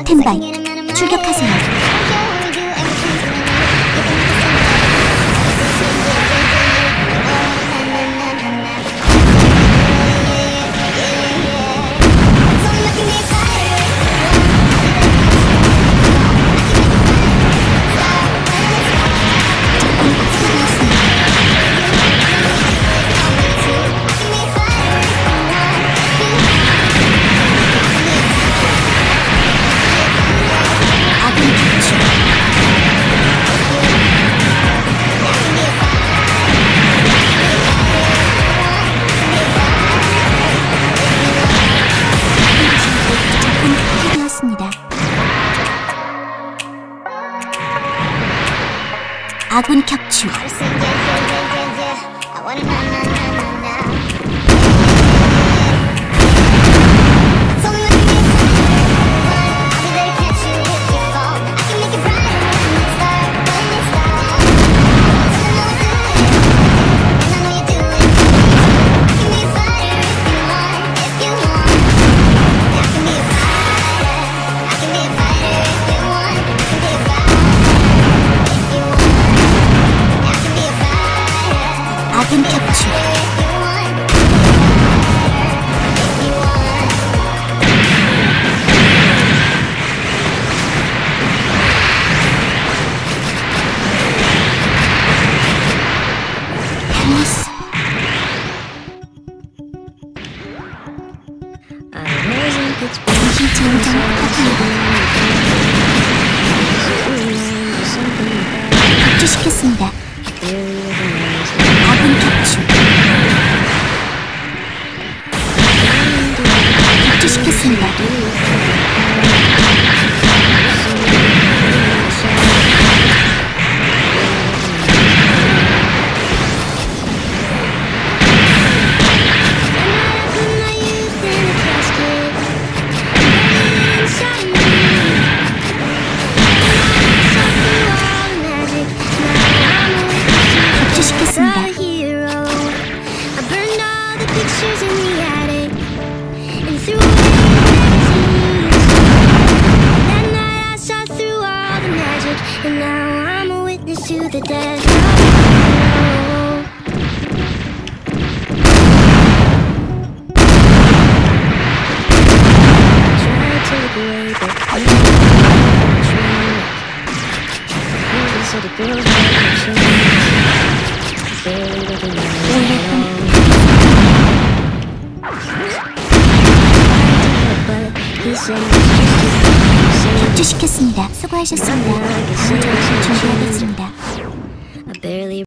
스탠바이. 출격하세요. 아군 격추. 아군 격추. 헬리스. 정신 진정 격추시켰습니다. 아군 격추. 격추시켰습니다. 격추시켰습니다. And now I'm a witness to the death. Tried to look away, but I so the girls barely recognize. 격추시켰습니다. 수고하셨습니다. 다음 작업 준비하겠습니다.